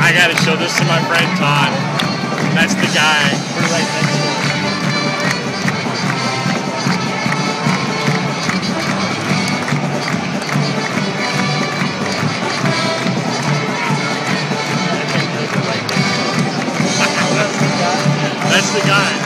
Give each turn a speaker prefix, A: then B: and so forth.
A: I gotta show this to my friend Todd. That's the guy. We're right next to him. That's the guy.